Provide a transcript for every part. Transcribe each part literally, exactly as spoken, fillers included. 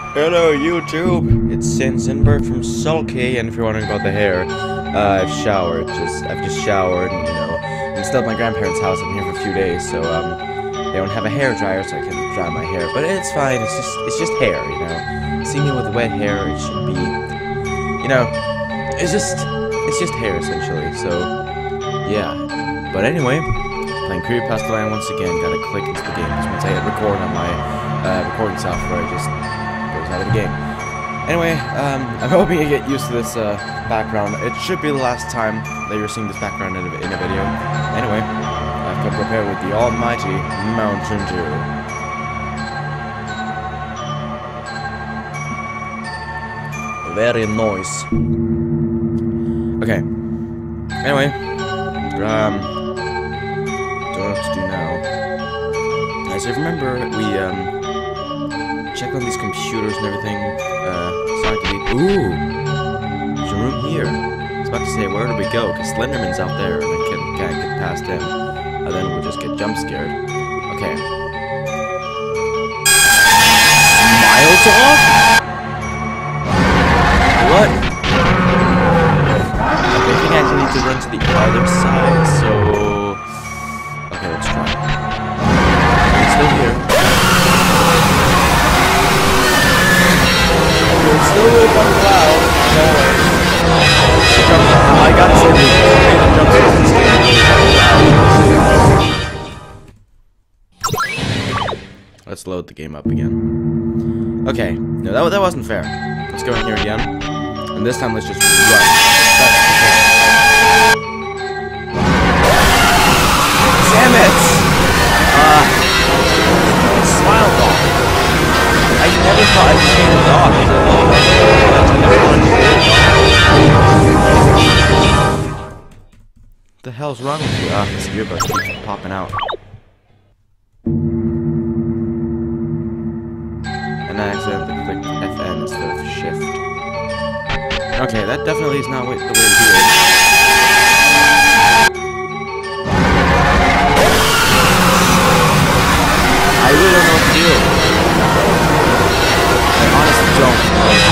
Hello YouTube, it's Sinsenberg from Sulky, and if you're wondering about the hair, uh, I've showered, just, I've just showered, and you know, I'm still at my grandparents' house, I'm here for a few days, so, um, they don't have a hair dryer, so I can dry my hair, but it's fine, it's just, it's just hair, you know, see me with wet hair, it should be, you know, it's just, it's just hair, essentially, so, yeah, but anyway, playing Creepypasta Land once again, gotta click into the game, because once I hit record on my, uh, recording software, I just goes out of the game. Anyway, um, I'm hoping you get used to this uh, background. It should be the last time that you're seeing this background in a, in a video. Anyway, I've come prepared with the almighty Mountain Dew. Very nice. Okay. Anyway, um, don't know what to do now. As I remember, we um. check on these computers and everything. Uh, sorry to leave. Ooh! There's a room here. I was about to say, where do we go? Because Slenderman's out there, and I can't, can't get past him. And then we'll just get jump scared. Okay. Smile Dog? What? Okay, I think I actually need to run to the other side, so... Okay, let's try. He's still here. It's still really fun cloud. No way. I gotta say the jump scares in this game. Let's load the game up again. Okay, no, that, that wasn't fair. Let's go in here again. And this time, let's just run. Damn it! Uh, Smile Dog. I never thought I'd be a dog. What the hell's wrong with you? Ah, this earbud keeps popping out. And I accidentally clicked F N instead of Shift. Okay, that definitely is not the way to do it. I really don't know what to do. I honestly don't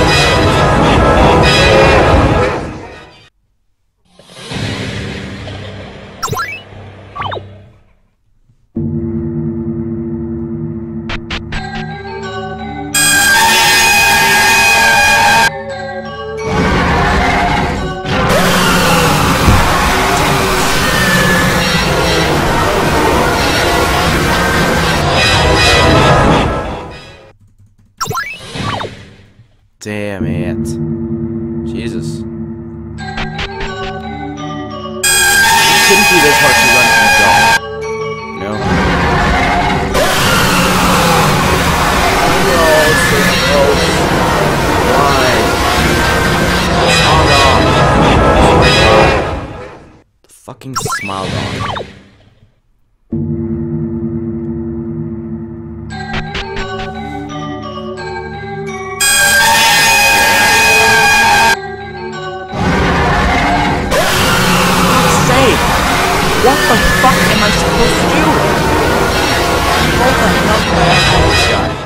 Damn it. Jesus. It shouldn't be this hard to run from the dog. No? No, so close. Why? Oh my god. The fucking Smile Dog. What the fuck am I supposed to do? What the hell do I have to this guy?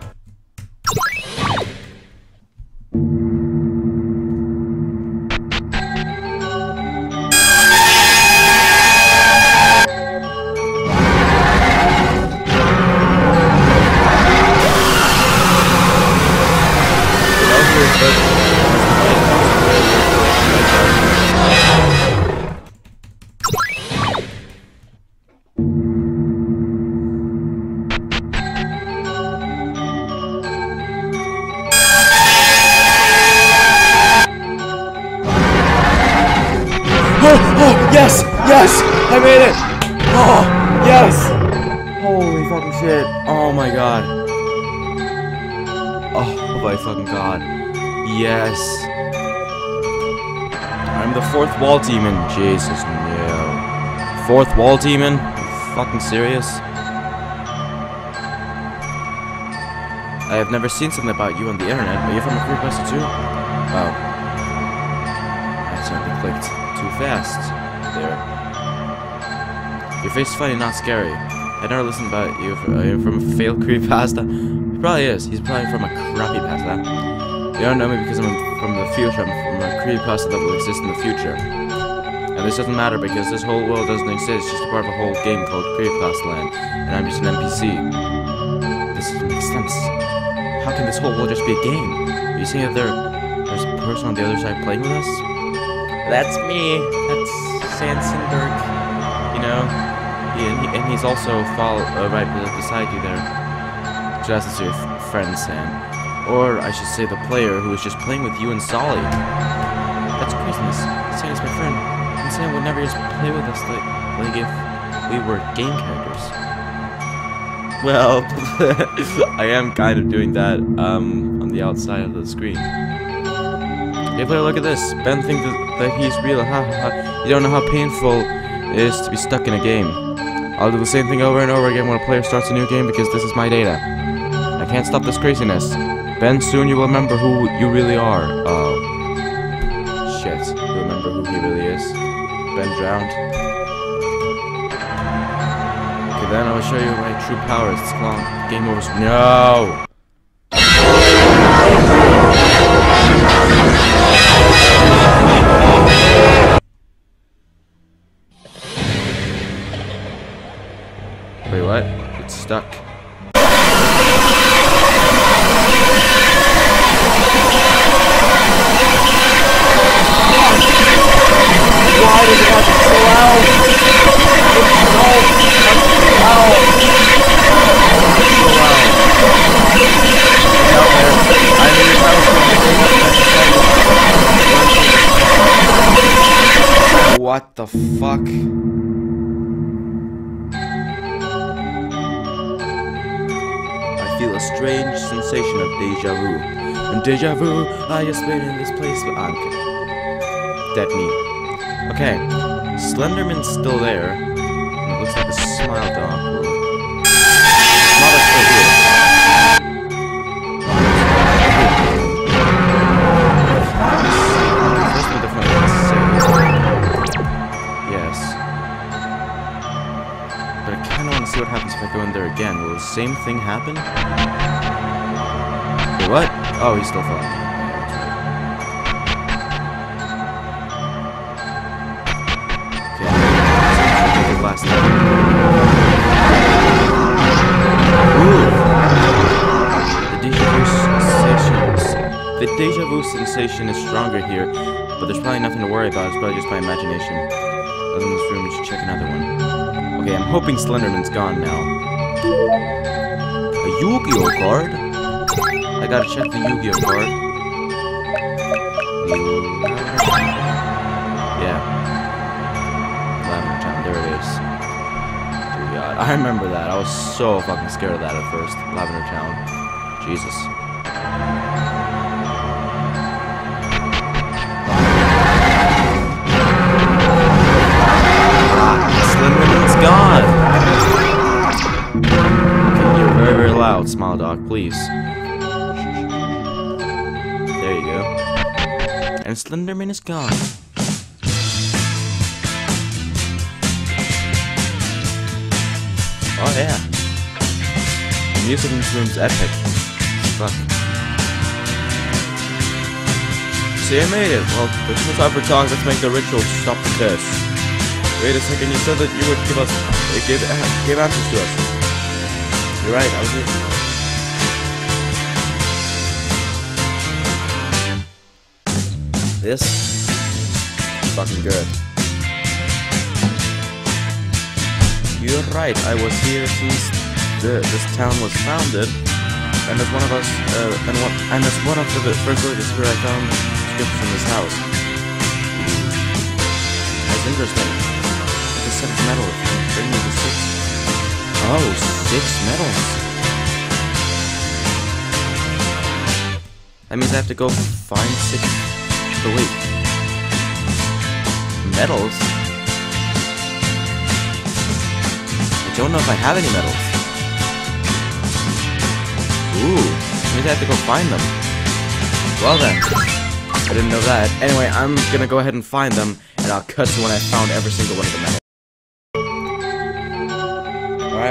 Yes! Yes! I made it! Oh! Yes! Holy fucking shit. Oh my god. Oh my fucking god. Yes. I'm the fourth wall demon. Jesus, no. Fourth wall demon? Are you fucking serious? I have never seen something about you on the internet. Are you from a Creepypasta too? Oh. I accidentally clicked too fast. There. Your face is funny, not scary. I never listened about you. Are you from a failed creepypasta? Probably is. He's probably from a crappy past. Huh? You don't know me because I'm from the future. I'm from a creepypasta that will exist in the future. And this doesn't matter because this whole world doesn't exist. It's just a part of a whole game called Creepypasta Land. And I'm just an N P C. This doesn't make sense. How can this whole world just be a game? Are you saying that there, there's a person on the other side playing with us? That's me. That's Sansenberg. You know? He, and, he, and he's also follow, uh, right beside you there. Just as your friend Sam. Or I should say the player who was just playing with you and Solly. That's craziness. Sam is my friend. And Sam would never just play with us like, like if we were game characters. Well, I am kind of doing that um, on the outside of the screen. Hey player, look at this. Ben thinks that, that he's real. Ha ha ha. You don't know how painful it is to be stuck in a game. I'll do the same thing over and over again when a player starts a new game because this is my data. I can't stop this craziness. Ben, soon you will remember who you really are. Oh. Shit. You remember who he really is. Ben drowned. Okay, then I will show you my true powers. It's long. Game over. No! Wait, what? It's stuck. Why does it have to be so loud? It's so loud. What the fuck? I feel a strange sensation of deja vu. And deja vu, I just been in this place, but I'm kidding. Dead me. Okay, Slenderman's still there. It looks like a smile dog. Smile dog's still here. First one definitely has to say. Yes. But I kinda wanna see what happens if I go in there again. Will the same thing happen? Wait, what? Oh, he's still following me. Last time. Ooh. The deja vu sensation. The deja vu sensation is stronger here, but there's probably nothing to worry about. It's probably just my imagination. Other than this room, we should check another one. Okay, I'm hoping Slenderman's gone now. A Yu-Gi-Oh card. I gotta check the Yu-Gi-Oh card. Yeah. There it is. Dear God. I remember that. I was so fucking scared of that at first. Lavender Town. Jesus. Ah, Slenderman's gone! Okay, you're very, very loud, Smile Dog, please. There you go. And Slenderman is gone. Oh yeah. The music in this room's epic. Fuck. See, I made it. Well, there's no time for talk. Let's make the ritual to stop the curse. Wait a second. You said that you would give us, uh, give, uh, give answers to us. You're right. I was here. This is fucking good. You're right, I was here since the, this town was founded, and as one of us, uh, and, one, and as one of the first villagers here, I found scripts from this house. That's interesting. It's a set of metal. Bring me the six. Oh, six medals. That means I have to go find six. Oh wait, medals. I don't know if I have any medals. Ooh, means I have to go find them. Well then, I didn't know that. Anyway, I'm gonna go ahead and find them, and I'll cut to when I found every single one of the medals. Alright,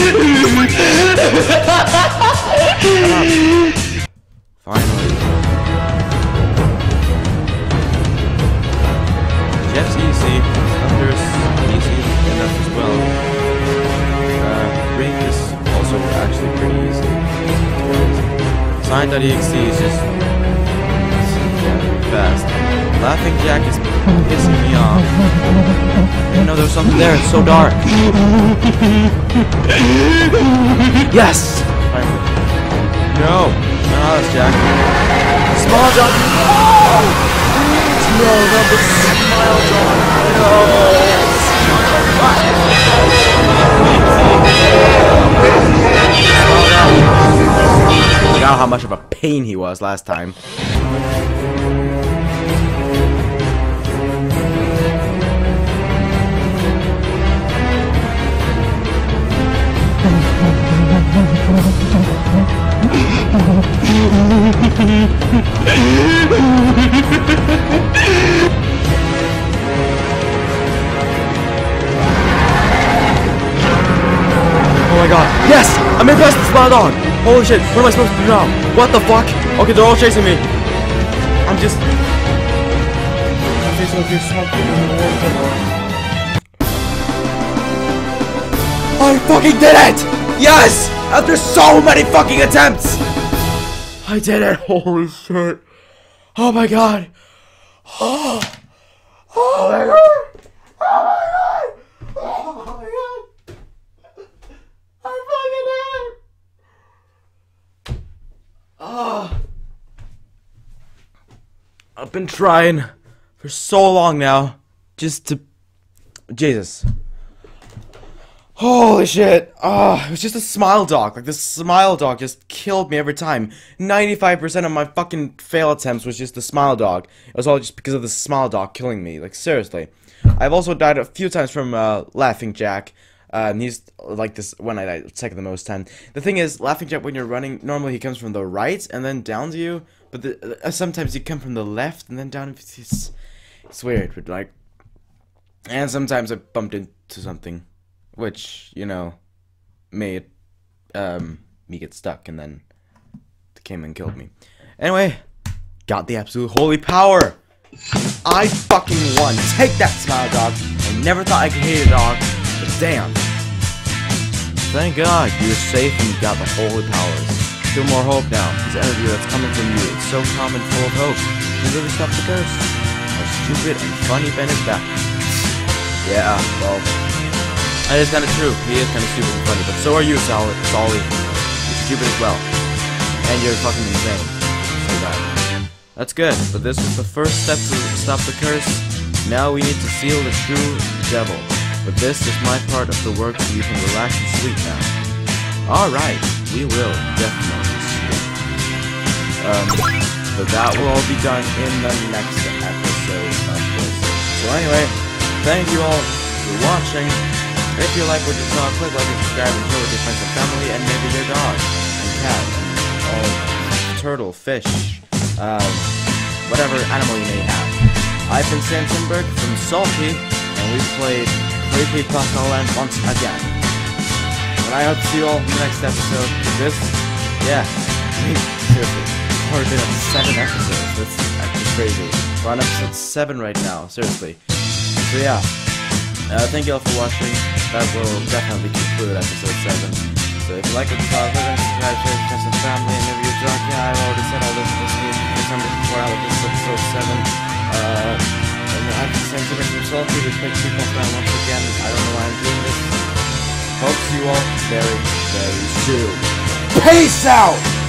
Finally. Jeff's easy. Thunder's easy enough as well. Uh, Brink is also actually pretty easy. Sign.exe is just yeah, really fast. Laughing Jack is pissing me off. I didn't know there was something there. It's so dark. Yes! Finally. No! Not us, Jack. Small dog! Oh! No, not the smile dog! No! I forgot how much of a pain he was last time. Oh my god. Yes! I'm in past the smile dog! Holy shit, what am I supposed to do now? What the fuck? Okay, they're all chasing me. I'm just... I fucking did it! Yes! After so many fucking attempts! I did it! Holy shit! Oh my god! Oh, oh my god! Oh my god! Oh my god! I fucking did it! Oh. I've been trying for so long now just to... Jesus. Holy shit. Oh, it was just a smile dog. Like, this smile dog just killed me every time. ninety-five percent of my fucking fail attempts was just the smile dog. It was all just because of the smile dog killing me. Like, seriously. I've also died a few times from uh, Laughing Jack. Uh, and he's like this when I died second the most time. The thing is, Laughing Jack, when you're running, normally he comes from the right and then down to you. But the, uh, sometimes you come from the left and then down. It's, it's weird, but like... And sometimes I bumped into something. Which, you know, made um, me get stuck, and then it came and killed me. Anyway, got the absolute holy power. I fucking won. Take that, smile dog. I never thought I could hate a dog, but damn. Thank God you're safe and you got the holy powers. Feel more hope now. This energy that's coming from you is so calm and full of hope. You really stopped the curse. How stupid and funny Ben is back. Yeah, well... That is kind of true. He is kind of stupid and funny, but so are you, Sol Solly. You're stupid as well. And you're fucking insane. So bad. That's good, but this is the first step to stop the curse. Now we need to seal the true devil. But this is my part of the work, so you can relax and sleep now. Alright, we will, definitely sleep. Um, but that will all be done in the next episode of this. So anyway, thank you all for watching. If you like what you saw, click like and subscribe and share with your friends and family, and maybe your dog, and cat, and all turtle, fish, um, whatever animal you may have. I've been Sam Timberg from Sulky, and we've played Creepypasta Land once again. And I hope to see you all in the next episode. This, yeah, seriously, we've already been at seven episodes. That's actually crazy. We're on episode seven right now, seriously. So yeah. Uh, thank you all for watching. That will definitely conclude episode seven. So if you like what you saw, click on subscribe, share with friends and family, and maybe you're drunk. Yeah, I've already said all this in this video. For some reason, before I let this episode seven. Uh, and I'm the same thing from Sulky. We played Creepypasta once again. I don't know why I'm doing this. Hope to see you all very, very soon. Peace out!